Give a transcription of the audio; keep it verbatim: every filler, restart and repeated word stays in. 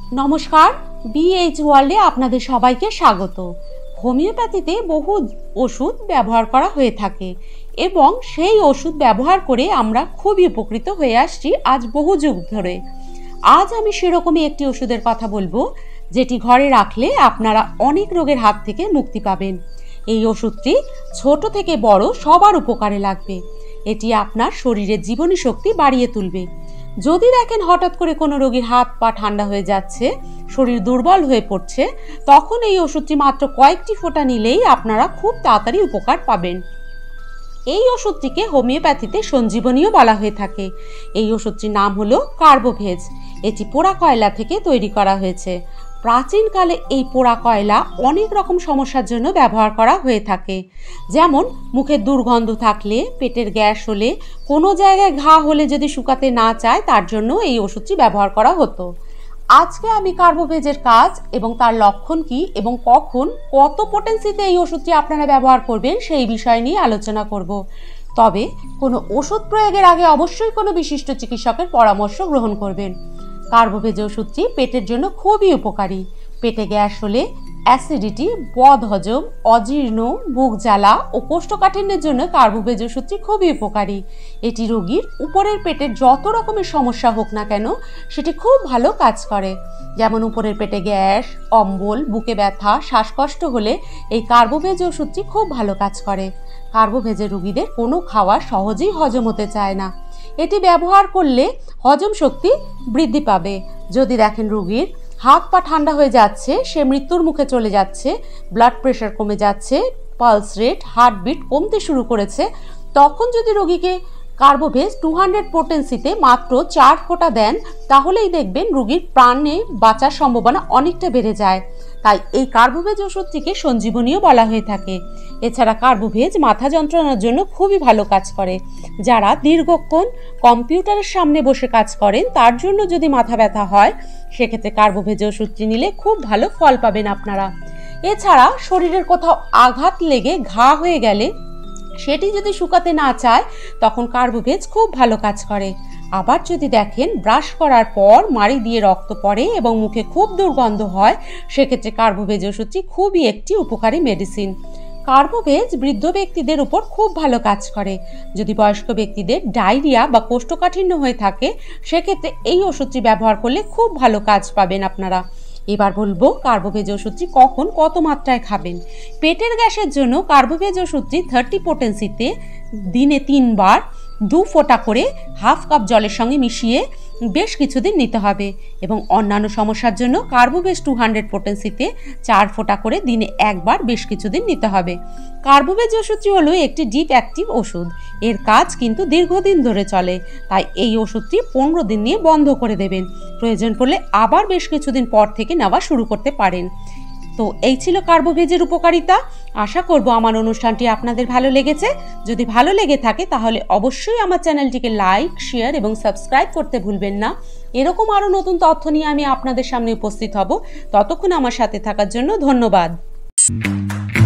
নমস্কার, বিএইচ ওয়ার্ল্ডে আপনাদের সবাইকে স্বাগত। হোমিওপ্যাথিতে বহু ওষুধ ব্যবহার করা হয়ে থাকে এবং সেই ওষুধ ব্যবহার করে আমরা খুবই উপকৃত হয়ে আসছি আজ বহু যুগ ধরে। আজ আমি সেরকমই একটি ওষুধের কথা বলবো যেটি ঘরে রাখলে আপনারা অনেক রোগের হাত থেকে মুক্তি পাবেন। এই ওষুধটি ছোট থেকে বড় সবার উপকারে লাগবে। এটি আপনার শরীরের জীবনী শক্তি বাড়িয়ে তুলবে। যদি দেখেন হঠাৎ করে কোনো রোগীর হাত পা ঠান্ডা হয়ে যাচ্ছে, শরীর দুর্বল হয়ে পড়ছে, তখন এই ওষুধটি মাত্র কয়েকটি ফোঁটা নিলেই আপনারা খুব তাড়াতাড়ি উপকার পাবেন। এই ওষুধটিকে হোমিওপ্যাথিতে সঞ্জীবনীও বলা হয়ে থাকে। এই ওষুধটির নাম হলো কার্বোভেজ। এটি পোড়া কয়লা থেকে তৈরি করা হয়েছে। প্রাচীনকালে এই পোড়া কয়লা অনেক রকম সমস্যার জন্য ব্যবহার করা হয়ে থাকে, যেমন মুখের দুর্গন্ধ থাকলে, পেটের গ্যাস হলে, কোনো জায়গায় ঘা হলে যদি শুকাতে না চায় তার জন্য এই ওষুধটি ব্যবহার করা হতো। আজকে আমি কার্বোভেজের কাজ এবং তার লক্ষণ কি এবং কখন কত পোটেন্সিতে এই ওষুধটি আপনারা ব্যবহার করবেন সেই বিষয় নিয়ে আলোচনা করব। তবে কোনো ওষুধ প্রয়োগের আগে অবশ্যই কোনো বিশিষ্ট চিকিৎসকের পরামর্শ গ্রহণ করবেন। কার্বোভেজ ওষুধটি পেটের জন্য খুবই উপকারী। পেটে গ্যাস হলে, অ্যাসিডিটি, বদহজম, অজীর্ণ, বুক জ্বালা ও কোষ্ঠকাঠিন্যের জন্য কার্বোভেজ ওষুধটি খুবই উপকারী। এটি রোগীর উপরের পেটের যত রকমের সমস্যা হোক না কেন সেটি খুব ভালো কাজ করে। যেমন উপরের পেটে গ্যাস, অম্বল, বুকে ব্যথা, শ্বাসকষ্ট হলে এই কার্বোভেজ ওষুধটি খুব ভালো কাজ করে। কার্বোভেজের রোগীদের কোনো খাওয়া সহজেই হজম হতে চায় না। এটি ব্যবহার করলে হজম শক্তি বৃদ্ধি পাবে। যদি দেখেন রোগীর হাত পা ঠান্ডা হয়ে যাচ্ছে, সে মৃত্যুর মুখে চলে যাচ্ছে, ব্লাড প্রেশার কমে যাচ্ছে, পালস রেট, হার্টবিট কমতে শুরু করেছে, তখন যদি রোগীকে কার্বোভেজ টু হান্ড্রেড পোটেন্সিতে মাত্র চার ফোঁটা দেন, তাহলেই দেখবেন রোগীর প্রাণে বাঁচার সম্ভাবনা অনেকটা বেড়ে যায়। তাই এই কার্বোভেজ ওষুধটিকে সঞ্জীবনীও বলা হয়ে থাকে। এছাড়া কার্বোভেজ মাথা যন্ত্রণার জন্য খুবই ভালো কাজ করে। যারা দীর্ঘক্ষণ কম্পিউটারের সামনে বসে কাজ করেন তার জন্য যদি মাথা ব্যথা হয়, সেক্ষেত্রে কার্বোভেজ ওষুধটি নিলে খুব ভালো ফল পাবেন আপনারা। এছাড়া শরীরের কোথাও আঘাত লেগে ঘা হয়ে গেলে সেটি যদি শুকাতে না চায় তখন কার্বোভেজ খুব ভালো কাজ করে। আবার যদি দেখেন ব্রাশ করার পর মাড়ি দিয়ে রক্ত পড়ে এবং মুখে খুব দুর্গন্ধ হয়, সেক্ষেত্রে কার্বোভেজ ওষুধটি খুবই একটি উপকারী মেডিসিন। কার্বোভেজ বৃদ্ধ ব্যক্তিদের উপর খুব ভালো কাজ করে। যদি বয়স্ক ব্যক্তিদের ডায়রিয়া বা কোষ্ঠকাঠিন্য হয়ে থাকে, সেক্ষেত্রে এই ওষুধটি ব্যবহার করলে খুব ভালো কাজ পাবেন আপনারা। এবার বলবো কার্বোভেজ ওষুধটি কখন কত মাত্রায় খাবেন। পেটের গ্যাসের জন্য কার্বোভেজ ওষুধটি থার্টি পোটেন্সিতে দিনে তিনবার দু ফোঁটা করে হাফ কাপ জলের সঙ্গে মিশিয়ে বেশ কিছুদিন নিতে হবে। এবং অন্যান্য সমস্যার জন্য কার্বোভেজ টু হান্ড্রেড পোটেন্সিতে চার ফোঁটা করে দিনে একবার বেশ কিছুদিন নিতে হবে। কার্বোভেজ ওষুধটি হলো একটি ডিপ অ্যাক্টিভ ওষুধ। এর কাজ কিন্তু দীর্ঘদিন ধরে চলে, তাই এই ওষুধটি পনেরো দিন নিয়ে বন্ধ করে দেবেন। প্রয়োজন পড়লে আবার বেশ কিছুদিন পর থেকে নেওয়া শুরু করতে পারেন। তো এই ছিল কার্বোভেজের উপকারিতা। আশা করব আমার অনুষ্ঠানটি আপনাদের ভালো লেগেছে। যদি ভালো লেগে থাকে তাহলে অবশ্যই আমার চ্যানেলটিকে লাইক, শেয়ার এবং সাবস্ক্রাইব করতে ভুলবেন না। এরকম আরও নতুন তথ্য নিয়ে আমি আপনাদের সামনে উপস্থিত হব। ততক্ষণ আমার সাথে থাকার জন্য ধন্যবাদ।